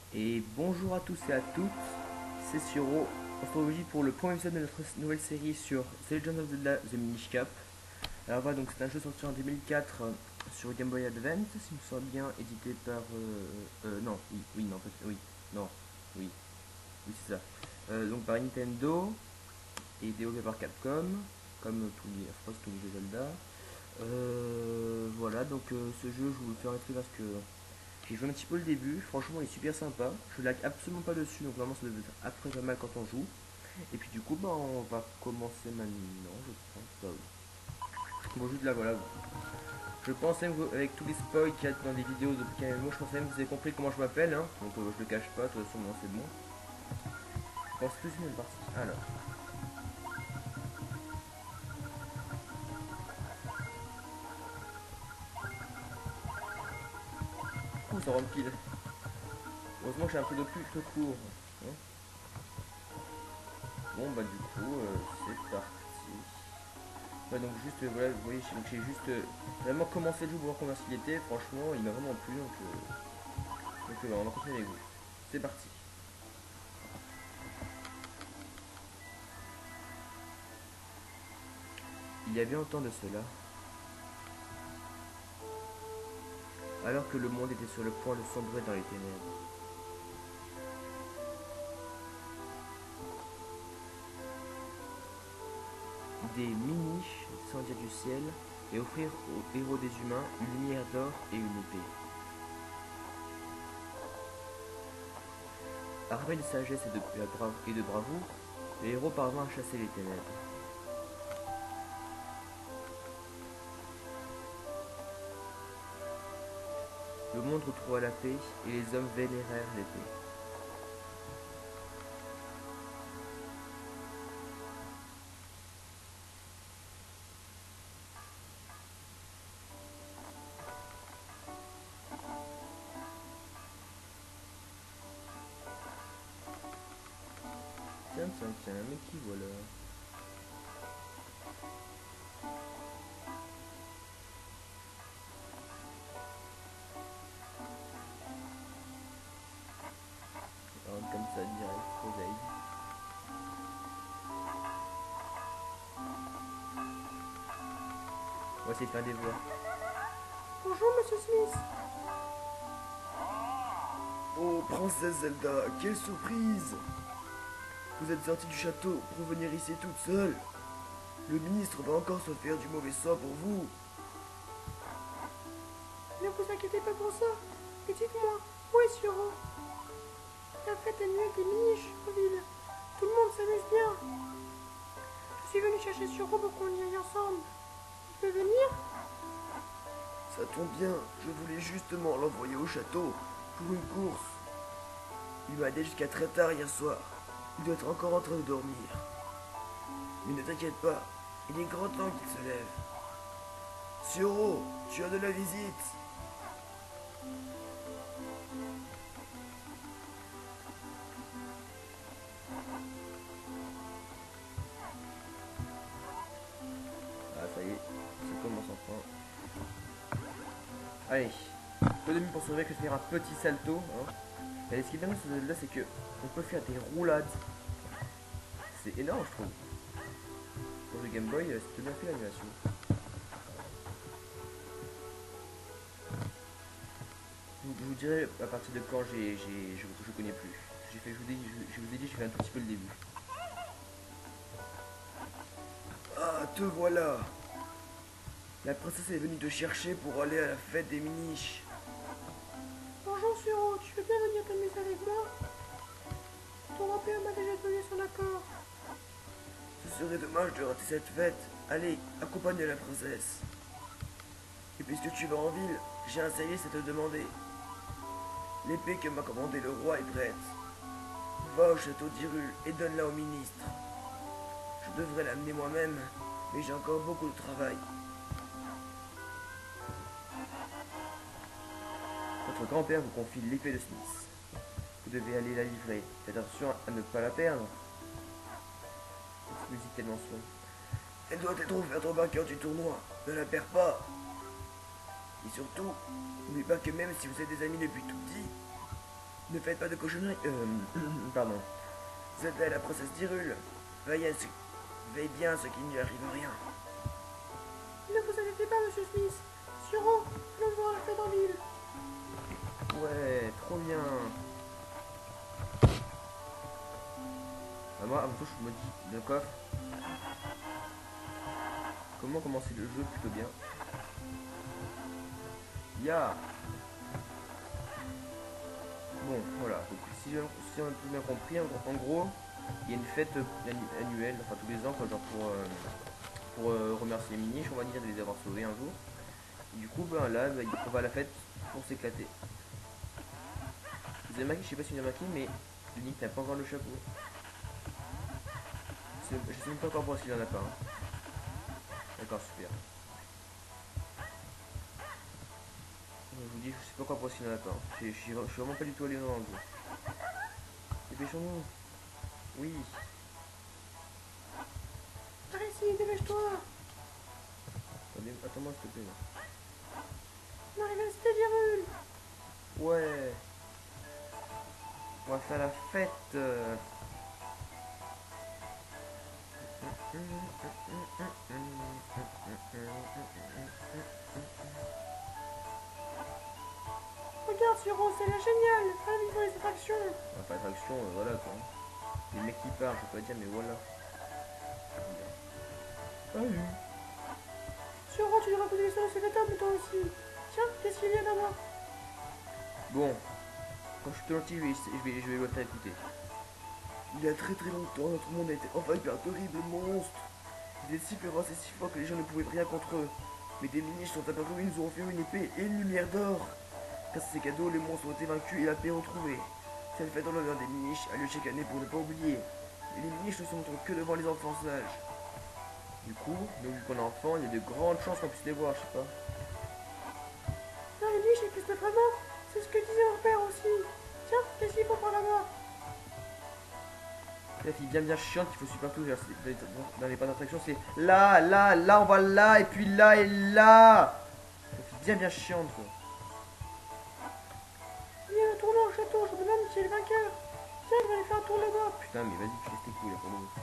Et bonjour à tous et à toutes, c'est Siro. On se retrouve aujourd'hui pour le premier épisode de notre nouvelle série sur The Legend of Zelda The Minish Cap. Alors voilà, donc c'est un jeu sorti en 2004 sur Game Boy Advance, si je me souviens bien, édité par... non, oui, non, oui, non, oui, oui c'est ça. Donc par Nintendo et développé par Capcom, comme tous les jeux Zelda. Voilà, donc ce jeu, je vous le fais rentrer parce que j'ai joué un petit peu le début, franchement il est super sympa. Je lag absolument pas dessus, donc vraiment ça devait être après pas mal quand on joue. Et puis du coup, bah, on va commencer maintenant, je pense. Bah, oui. Bon, juste là, voilà. Je pense même que avec tous les spoils qu'il y a dans des vidéos depuis un moment, je pense même que vous avez compris comment je m'appelle, hein. Donc je le cache pas, de toute façon, non, c'est bon. Je pense plus une partie. Alors, ouh, ça rempile. Heureusement que j'ai un peu de plus court. Hein. Bon, bah, du coup, c'est parti. Ouais, donc juste, voilà, vous voyez, donc j'ai juste vraiment commencé le jeu pour voir combien il était. Franchement, il m'a vraiment plu, donc on va continuer avec vous. C'est parti. Il y a bien longtemps de cela, alors que le monde était sur le point de sombrer dans les ténèbres, des miniches descendirent du ciel et offrirent aux héros des humains une lumière d'or et une épée. Armés de sagesse et de bravoure, les héros parvinrent à chasser les ténèbres. Le monde retrouva la paix et les hommes vénérèrent l'épée. Tiens, tiens, tiens, mais qui voilà? On rentre comme ça direct, réveil. On va essayer de faire des voix. Bonjour, monsieur Smith. Oh, princesse Zelda, quelle surprise! Vous êtes sortie du château pour venir ici toute seule. Le ministre va encore se faire du mauvais sort pour vous. Ne vous inquiétez pas pour ça. Et dites-moi, où est Suro? La fête annuelle des miniches en ville. Tout le monde s'amuse bien. Je suis venu chercher Suro pour qu'on y aille ensemble. Il peut venir? Ça tombe bien, je voulais justement l'envoyer au château pour une course. Il m'a aidé jusqu'à très tard hier soir. Il doit être encore en train de dormir. Mais ne t'inquiète pas, il est grand temps qu'il se lève. Suro, tu as de la visite. Ah, ça y est, ça commence enfin. Allez, peu de minutes pour se réveiller que je vais faire un petit salto. Hein. Et ce qui est bien dans ce jeu-là, c'est que on peut faire des roulades. C'est énorme, je trouve. Pour le Game Boy, c'était bien fait l'animation. Je vous dirai à partir de quand je connais plus. J'ai fait, je vous ai dit, j'ai fait un tout petit peu le début. Ah, te voilà. La princesse est venue te chercher pour aller à la fête des miniches. Bonjour Suro, tu veux bien venir t'amuser avec moi? Ton grand-père m'a déjà donné son accord. Ce serait dommage de rater cette fête. Allez, accompagne la princesse. Et puisque tu vas en ville, j'ai un service à te demander. L'épée que m'a commandée le roi est prête. Va au château d'Hyrule et donne-la au ministre. Je devrais l'amener moi-même, mais j'ai encore beaucoup de travail. Votre grand-père vous confie l'épée de Smith. Vous devez aller la livrer. Faites attention à ne pas la perdre. Cette musique tellement soin. Elle doit être offerte au vainqueur du tournoi. Ne la perds pas. Et surtout, n'oublie pas que même si vous êtes des amis depuis tout petit, Ne faites pas de cochonneries. Pardon. Zelda est la princesse d'Hyrule. Veille bien à ce qu'il ne lui arrive rien. Ne vous inquiétez pas, monsieur Smith. Suro, allons voir la fête en ville. Ouais, trop bien. Moi, avant tout, je me dis, le coffre. Comment commencer le jeu plutôt bien. Ya. Bon, voilà. Donc, si on a tout bien compris, en gros, il y a une fête annuelle, enfin tous les ans, quoi, genre pour remercier les miniches, on va dire, de les avoir sauvés un jour. Et du coup, ben là, ben, on va à la fête pour s'éclater. Vous avez remarqué, je sais pas si vous avez remarqué, mais Link n'a pas encore le chapeau. Je sais même pas encore pourquoi il en a pas. Hein. D'accord, super. Je vous dis, je sais pas encore pourquoi il en a pas. Hein. Je suis vraiment pas du tout allé dans le jeu. Dépêchons-nous. Oui. Par ici, dépêche-toi. Attends-moi s'il te plaît. Là. On arrive à la cité d'Hyrule. Ouais. On va faire la fête. Regarde, Suro, c'est là génial. Allez, vite voir les attractions. On va faire l'attraction, voilà quoi. Les mecs qui parlent, je peux pas dire, mais voilà. Salut. Suro, tu devrais poser les sols sur la table, toi aussi. Tiens, qu'est-ce qu'il y a là-bas? Bon, quand je suis gentil, je vais le faire écouter. Il y a très longtemps, notre monde a été envahi par d'horribles monstres. Ils étaient si féroces et si forts que les gens ne pouvaient rien contre eux. Mais des miniches sont apparus, ils nous ont offert une épée et une lumière d'or. Grâce à ces cadeaux, les monstres ont été vaincus et la paix retrouvée. Cette fête en l'honneur des miniches a lieu chaque année pour ne pas oublier. Et les miniches ne se montrent que devant les enfants sages. Du coup, nous vu qu'on est enfant, il y a de grandes chances qu'on puisse les voir, je sais pas. Non, les niches existent vraiment. C'est ce que disait mon père aussi. Tiens, qu'est-ce qu'il faut par là-bas? La fille bien chiante qu'il faut super tout dans les parcs d'attraction, c'est là, là, là, on va là, et puis là, et là. La fille bien chiante quoi. Il y a un tournoi au château, je me demande qui est le vainqueur. Tiens, je vais aller faire un tour là-bas. Putain, mais vas-y, tu laisses tes couilles là pour nous.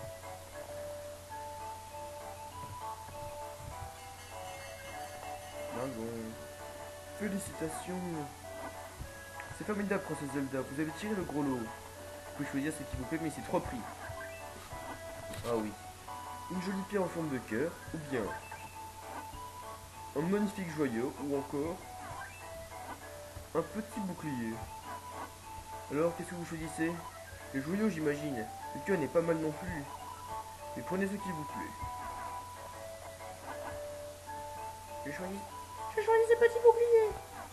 Dingo. Félicitations. C'est formidable, princesse Zelda. Vous avez tiré le gros lot. Vous pouvez choisir ce qui vous plaît, mais c'est 3 prix. Ah oui. Une jolie pierre en forme de cœur, ou bien un magnifique joyau, ou encore un petit bouclier. Alors, qu'est-ce que vous choisissez? Le joyau, j'imagine. Le cœur n'est pas mal non plus. Mais prenez ce qui vous plaît. Je choisis. Je choisis ce petit bouclier.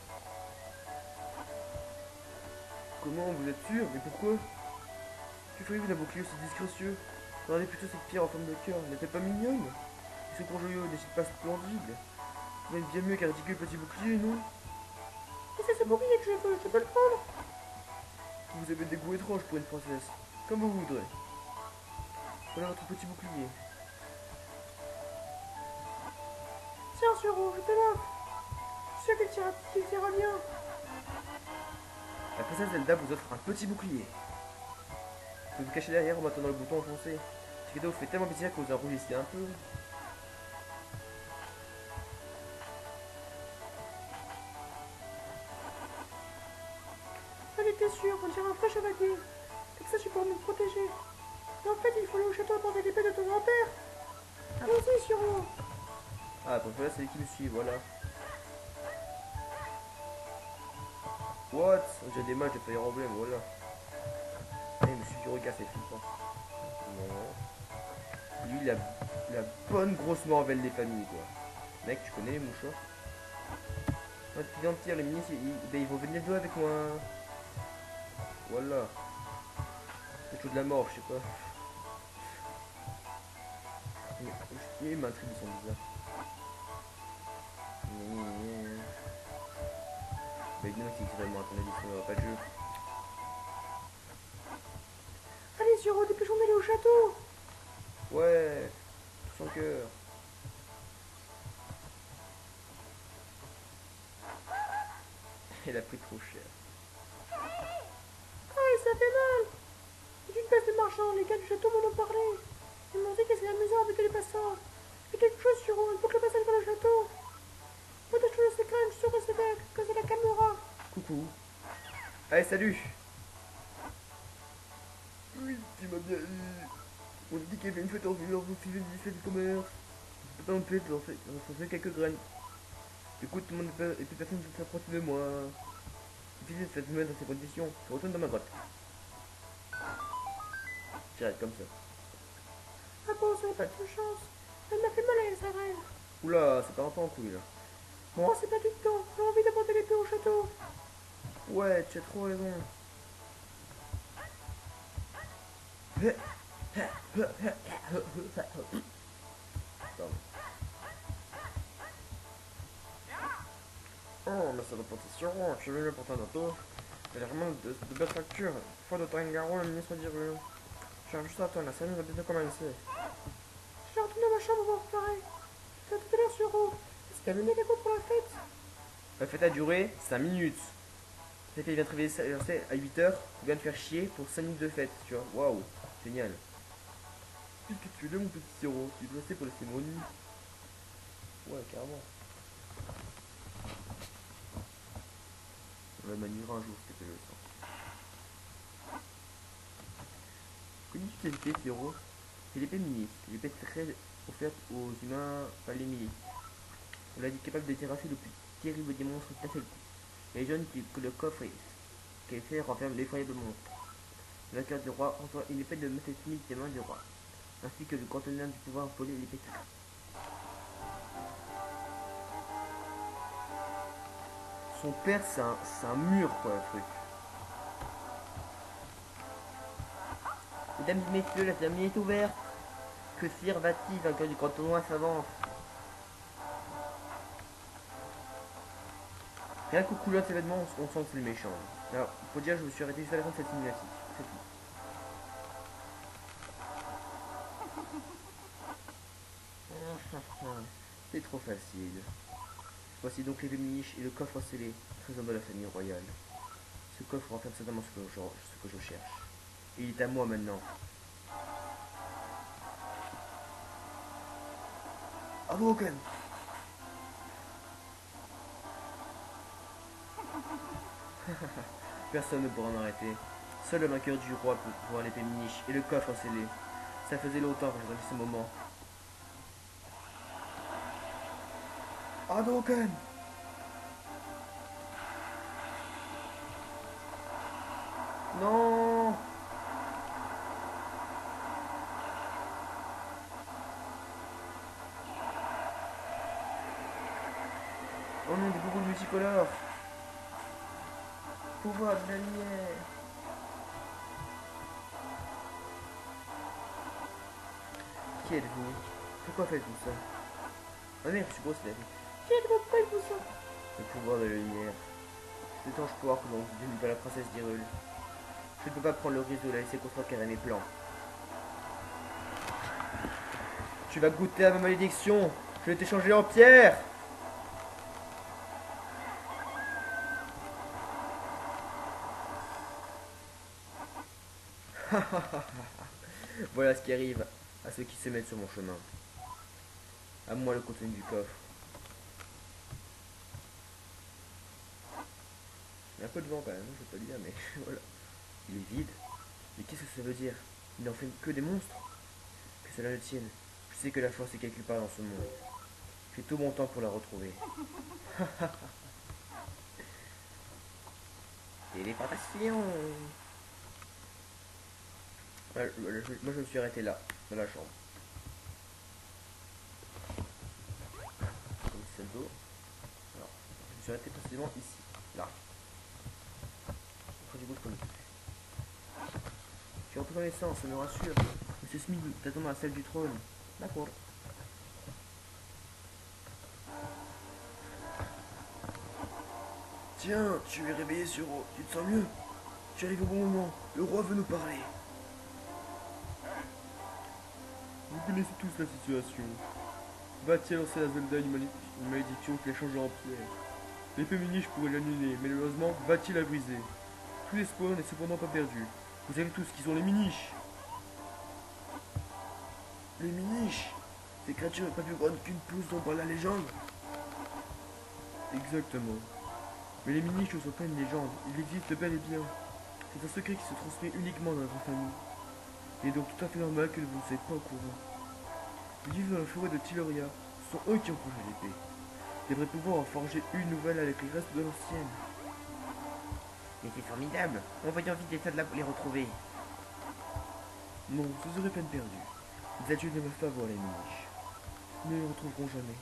Comment, vous êtes sûr? Mais pourquoi? Que feriez-vous d'un bouclier aussi disgracieux? Regardez plutôt cette pierre en forme de cœur, n'est-elle pas mignonne? Et ce gros joyau n'est-il pas splendide? Vous êtes bien mieux qu'un ridicule petit bouclier, non? Et c'est ce bouclier que je peux le prendre? Vous avez des goûts étranges pour une princesse. Comme vous voudrez. Voilà votre petit bouclier. Tiens, Suro, je te l'offre. Je sais qu'il t'ira bien. La princesse Zelda vous offre un petit bouclier. Vous pouvez vous cacher derrière en maintenant le bouton enfoncé. Ce cadeau vous fait tellement plaisir que vous en rougissez un peu. Allez, t'es sûr, on dirait un vrai chevalier. Avec ça, tu pourras me protéger. Mais en fait, il faut aller au château porter l'épée de ton grand-père. Allons-y, Suro. Ah, pour là c'est qui me suit, voilà. What? J'ai des matchs de Fire Emblem, voilà. Ah, il me suit du regard, c'est flippant. Non. Lui, il a la bonne grosse morvelle des familles, quoi. Mec, tu connais les mouchoirs? Ouais, tu viens de tirer les minis, ils vont venir jouer avec moi. Voilà. C'est de la mort, je sais pas. Il m'intrigue son bizarre. Bah évidemment c'est vraiment à ton avis, sinon il n'y aura pas de jeu. Allez, Suro, dépêchons d'aller au château. Ouais, tout son cœur. Elle a pris trop cher. ça fait mal. C'est une place de marchand, les gars du château m'en ont parlé. Ils m'ont dit que c'est amusant avec les passants. Fais quelque chose sur eux, pour que le passage vers le château. Moi, je trouve c'est quand même sur ce mec, que c'est la caméra. Coucou. Allez, salut. Oui, tu m'as bien eu. On dit qu'il y avait une fête en ville, vous suivez du fait du commerce. C'est pas une fête, on fait quelques graines. Écoute, tout le monde et puis personne ne s'approche de moi. C'est difficile de se mettre dans ces conditions. Je retourne dans ma grotte. J'arrête comme ça. Ah bon, ça n'a pas de chance. Elle m'a fait mal à sa reine. Oula, c'est pas un peu en couille là. Oh, c'est pas du temps. J'ai envie d'apporter l'épée au château. Ouais, tu as trop raison. Pardon. Oh, mais c'est l'importation, je suis venu pour ton auto. Il y a vraiment de belles factures. Fois de Tangaro, le ministre d'Hyrule. Je suis juste à toi, la scène va bientôt commencer. Je vais retourner à ma chambre pour préparer. Je vais tout à l'heure sur eau. Est-ce qu'il y a une déco pour la fête? La fête a duré 5 minutes. C'est qu'il vient de réveiller à 8h, il vient de faire chier pour 5 minutes de fête, tu vois. Waouh, génial. Qu'est-ce que tu es là, mon petit sirop? Tu es resté pour laisser mon lit. Ouais, carrément. On va maniera un jour, ce que tu le sens. Connais-tu cette épée, sirop? C'est l'épée mini. L'épée très offerte aux humains par les milliers. On l'a dit capable de terrasser le plus terrible des monstres d'un seul coup. Les jeunes que le coffre qu'elle fait renferme l'effroyable monstre. La carte du roi reçoit une épée de maître Smith des mains du roi, ainsi que le conteneur du pouvoir volé l'épée. Son père, c'est un mur, quoi, le truc. Mesdames et messieurs, la cérémonie est ouverte. Que Sir Vati, vainqueur du grand tournoi, s'avance. Rien qu'au couleur de ces vêtements, on sent que c'est le méchant. Alors, faut dire, je me suis arrêté juste à la fin de cette cinématique. C'est tout. C'est trop facile. Voici donc les féminiches et le coffre scellé, trésor de la famille royale. Ce coffre renferme certainement ce que je cherche. Et il est à moi maintenant. Hadouken! Personne ne pourra m'arrêter. Seul le vainqueur du roi peut voir l'épée miniche et le coffre scellé. Ça faisait longtemps que j'attendais ce moment. Hadouken! Non! Oh non, des boules multicolores! Pouvoir de la lumière! Qui êtes-vous? Pourquoi faites-vous ça? Ah merde, je suppose que c'est la vie. Qui êtes-vous? Pourquoi il vous ça? Le pouvoir de la lumière. Cet étrange pouvoir que l'on désigne pas la princesse d'Hyrule. Je ne peux pas prendre le risque de la laisser contrecarrer mes plans. Tu vas goûter à ma malédiction. Je vais t'échanger en pierre. Voilà ce qui arrive à ceux qui se mettent sur mon chemin. À moi le contenu du coffre. Il y a un peu de vent quand même, je peux pas le dire, mais voilà. Il est vide. Mais qu'est-ce que ça veut dire? Il n'en fait que des monstres? Que cela le tienne. Je sais que la force est quelque part dans ce monde. J'ai tout mon temps pour la retrouver. Téléportation. Moi je me suis arrêté là, dans la chambre. Comme c'est d'eau. Alors, je me suis arrêté précisément ici, là. Après du coup je connais. J'ai repris connaissance, ça me rassure. Monsieur Smith t'attend dans la salle du trône. D'accord. Tiens, tu es réveillé sur eau. Tu te sens mieux? Tu arrives au bon moment. Le roi veut nous parler. Vous connaissez tous la situation. Va-t-il lancer à Zelda une malédiction qui la changera en pierre? L'épée miniche pourrait l'annuler, mais malheureusement, va-t-il la briser? Tout l'espoir n'est cependant pas perdu. Vous savez tous qui sont les miniches. Les miniches. Ces créatures pas plus grandes qu'une pousse dont parle la légende. Exactement. Mais les miniches ne sont pas une légende. Il existe bel et bien. C'est un secret qui se transmet uniquement dans notre famille. Il est donc tout à fait normal que vous ne soyez pas au courant. Ils vivent dans la forêt de Tiloria. Ce sont eux qui ont forgé l'épée. Ils devraient pouvoir en forger une nouvelle avec les restes de l'ancienne. Mais c'est formidable. Envoyons vite des soldats pour les retrouver. Non, ce serait peine perdue. Les adultes n'aiment pas voir les miniches. Mais ils ne retrouveront jamais.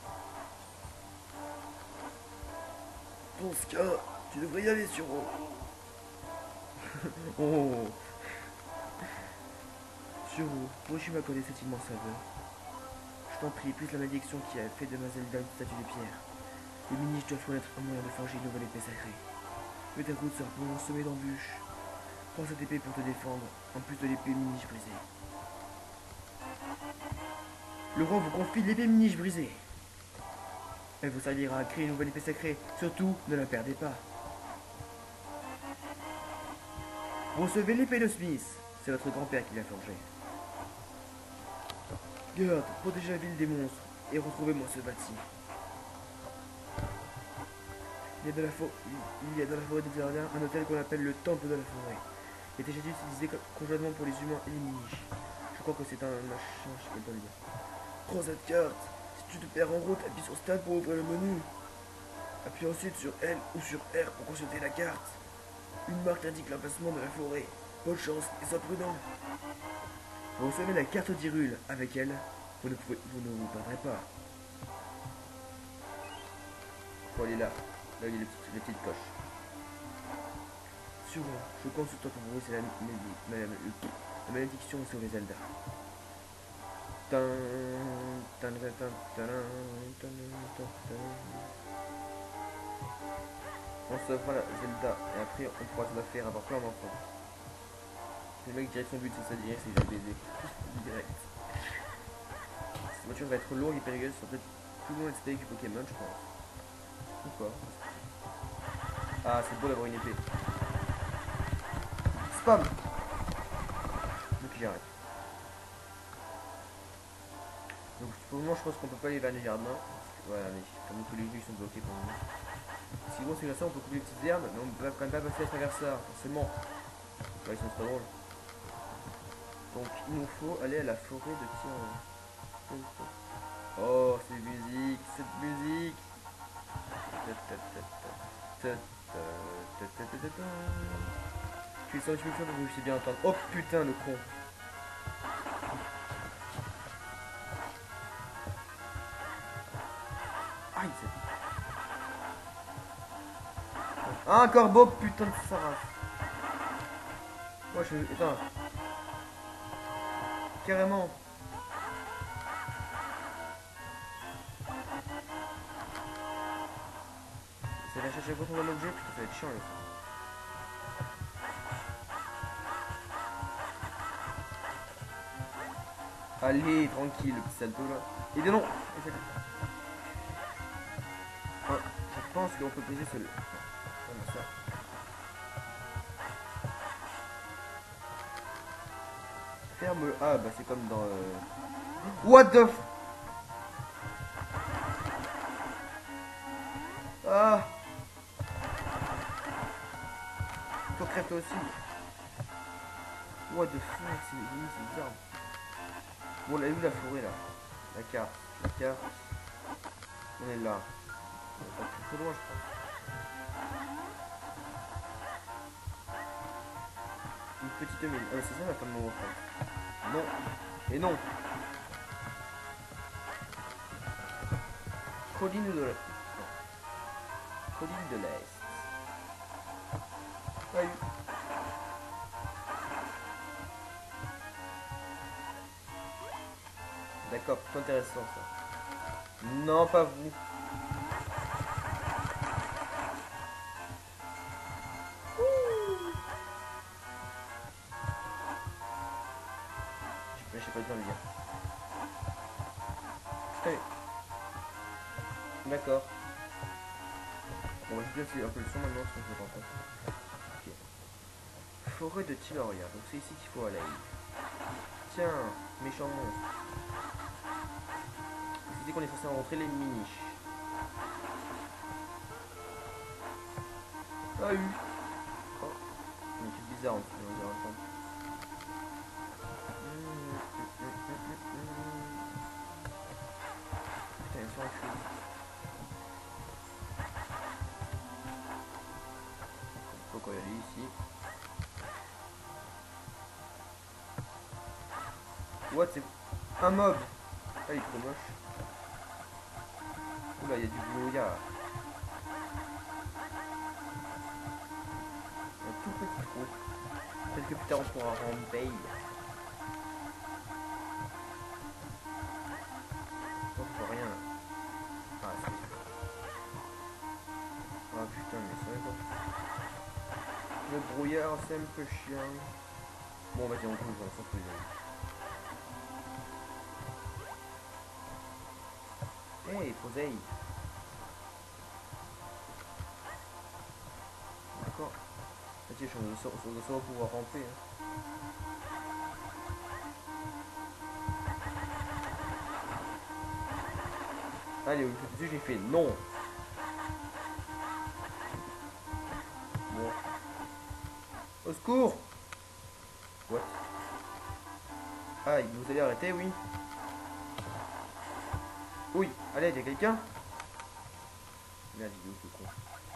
Dans ce cas, tu devrais y aller, Suro. Oh. Suro, pourrais-tu m'accorder cette immense faveur? Je t'en prie, puisse la malédiction qui a fait de ma Zelda une statue de pierre. Les miniches doivent connaître un moyen de forger une nouvelle épée sacrée. Mais ta route sera pour un sommet d'embûches. Prends cette épée pour te défendre, en plus de l'épée miniche brisée. Le roi vous confie l'épée miniche brisée. Elle vous servira à créer une nouvelle épée sacrée. Surtout, ne la perdez pas. Recevez l'épée de Smith. C'est votre grand-père qui l'a forgée. Garde, protégez la ville des monstres et retrouvez-moi ce bâti. Il y a dans la forêt des Zardiens un hôtel qu'on appelle le Temple de la Forêt. Il était déjà utilisé conjointement pour les humains et les miniches. Je crois que c'est un machin, je peux pas le dire. Prends cette carte. Si tu te perds en route, appuie sur Start pour ouvrir le menu. Appuie ensuite sur L ou sur R pour consulter la carte. Une marque indique l'emplacement de la forêt. Bonne chance et sois prudent. Vous recevez la carte d'Hyrule. Avec elle, vous ne vous perdrez pas. Faut aller là. Là, il y a les petites coches. Sûrement, je compte sur toi pour vous, c'est la malédiction sur les Zelda. On sauvera la Zelda et après on pourra se la faire avoir plein d'enfants. Le mec direct son but c'est ça direct, c'est baiser. Direct. Cette voiture va être lourde et périlleuse, ça peut être plus long d'XP que Pokémon je pense. Ou pas. Ah c'est beau d'avoir une épée. Spam. Donc j'arrête. Donc pour le moment je pense qu'on peut pas aller vers les jardins. Voilà, mais comme tous les jeux ils sont bloqués pour le moment. Si bon c'est comme ça on peut couper les petites herbes, mais on peut quand même pas passer à travers ça, forcément. Ouais, ils sont pas drôles. Donc il nous faut aller à la forêt de Tiloria. Oh cette musique, cette musique. Tu es sens que tu peux faire pour que je bien entendre. Oh putain le con. Aïe c'est... Ah, un corbeau, putain de Sarah. Moi je... Attends. Carrément. C'est la chercher quand on voit l'objet, putain ça va être chiant là. Allez, tranquille, le petit salto là. Et bien non. Ah, je pense qu'on peut peser seul. Comme ça. Ferme le... Ah bah c'est comme dans... What the f... Ah. Toi crève toi aussi. What the fuck, c'est bizarre. Bon, on a vu la forêt là. La carte. La carte. On est là. On est pas très loin, je pense. Une petite mine. Ah, c'est ça la fin de mon refrain. Non. Et non. Colline de l'Est. Colline de l'Est. Ah, oui. D'accord, plutôt intéressant ça. Non, pas vous. Je sais pas le dire. Putain. D'accord. On va juste laisser un peu le son maintenant, parce qu'on peut pas. Ok. forêt de Tiloria. Donc c'est ici qu'il faut aller. Tiens, méchant monstre. C'est ici qu'on est censé rencontrer les miniches. Ah eu. Oh, une truc bizarre en fait, on dirait un temps. Putain, il y a sur un feu. Pourquoi y aller ici? What, c'est un mob? Ah, il est trop moche. Oula, il y a du brouillard. Un tout petit trou. Peut-être que plus tard on pourra ramper. Oh, je vois rien là. Ah, c'est... Ah putain, mais c'est vrai quoi. Le brouillard, c'est un peu chiant. Bon, vas-y, on bouge, on s'en fout. Hey, Posey. D'accord. Vas-y, on doit pouvoir ramper. Hein. Allez, au dessus, j'ai fait non. Bon. Au secours! What? Ah, vous allez arrêter, oui? Oui, allez, il y a quelqu'un? Merde, il est où ce con?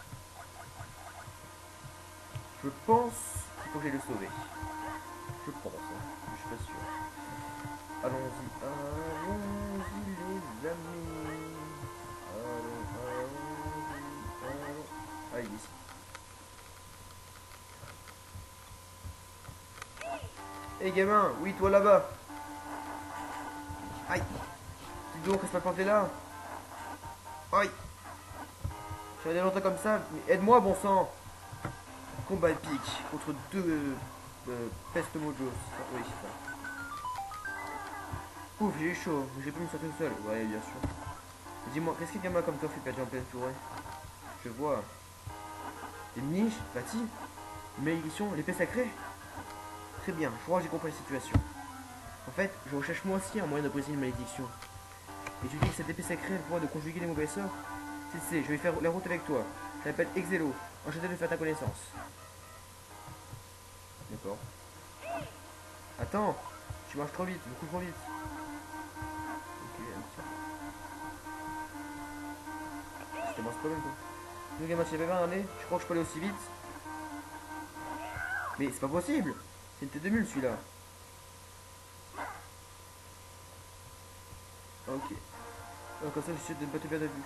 Je pense qu'il faut que j'aille le sauver. Je pense, hein. Je suis pas sûr. Allons-y, allons-y les amis. Allons. Ah, il est ici. Hé gamin, oui toi là-bas. Aïe. Dis donc, reste pas planté là. Aïe. J'ai regardé longtemps comme ça, mais aide-moi bon sang. Combat épique contre deux peste mojo. Oui, c'est ça. Ouf, j'ai eu chaud, mais j'ai pu me sortir tout seul. Ouais, bien sûr. Dis-moi, qu'est-ce qu'un gamin comme toi fait perdu en pleine forêt? Je vois. Des niches, bâtis, malédiction, l'épée sacrée. Très bien, je crois que j'ai compris la situation. En fait, je recherche moi aussi un moyen de briser une malédiction. Et tu dis que cette épée sacrée a le pouvoir de conjuguer les mauvais sorts? C'est, je vais faire la route avec toi. Je m'appelle Exelo, enchanté de faire ta connaissance. D'accord. Attends, tu marches trop vite, beaucoup trop vite. Ok, c'était moi ce problème quoi. Donc gamin, tu l'avais pas regardé? Je crois que je peux aller aussi vite. Mais c'est pas possible! C'est une tête de mule celui-là. Ok. Donc comme ça je suis de pas te perdre de vue.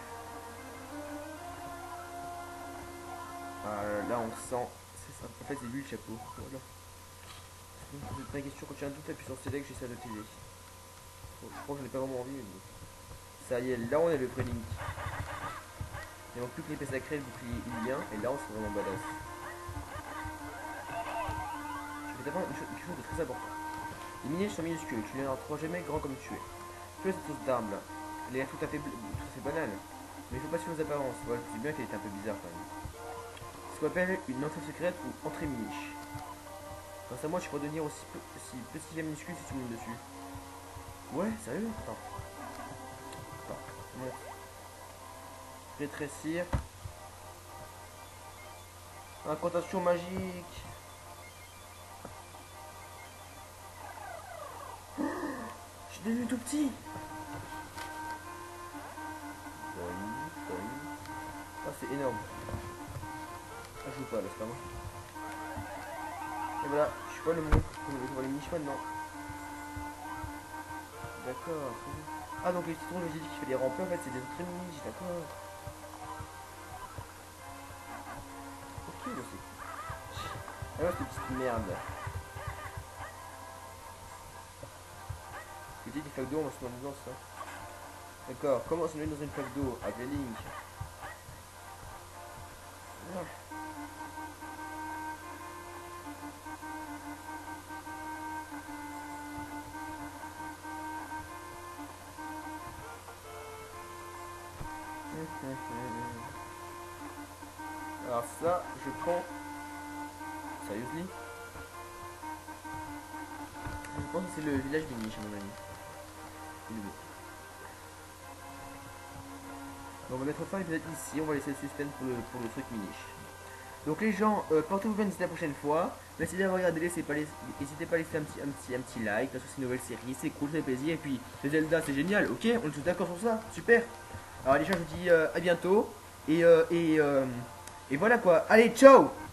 Ah là on sent. C'est ça. En fait c'est lui le chapeau. Voilà. Je pose une question quand tu as un doute, appuie sur select, j'essaie de t'aider. Bon, je crois que je n'ai pas vraiment envie, mais bon. Ça y est, là on est le vrai Link. Il manque plus que l'épée sacrée, le bouclier ilien, et là on serait vraiment badass. Je vais t'apprendre quelque chose de très important. Les miniers sont minuscules, tu n'en trouveras jamais grand comme tu es. Tu as cette sauce d'arme là. Elle est tout à fait banale. Mais il faut pas suivre aux apparences. Voilà, je sais bien qu'elle était un peu bizarre quand même. Ce qu'on appelle une entrée secrète ou entrée miniche. Grâce à moi, je peux devenir aussi petit et minuscule si tu montes dessus. Ouais, sérieux? Attends, monte. Rétrécir. Incantation magique. Oh, je suis devenu tout petit. Ah, c'est énorme. Ah, je joue pas là, c'est pas moi. Et voilà, je suis pas le monstre. Je vois les niches maintenant. D'accord. Ah, donc les citrons, j'ai dit qu'il fallait ramper, en fait, c'est des autres niches, d'accord. Ok, je sais. Alors, cette petite merde. Je dis des flaques d'eau, on va se mettre dedans, ça. D'accord, comment se mettre dans une flaque d'eau avec les Link? Ah. Alors ça, je prends... Seriously? pense que c'est le village Minish à mon avis. Donc on va mettre fin à l'épisode ici, on va laisser le suspense pour le truc Minish. Donc les gens, portez-vous bien d'ici la prochaine fois. Merci d'avoir regardé, n'hésitez pas à laisser un petit like, parce que c'est une nouvelle série, c'est cool, ça fait plaisir. Et puis les Zelda c'est génial, ok, on est tous d'accord sur ça, super. Alors les gens je vous dis à bientôt. Et voilà quoi, allez ciao.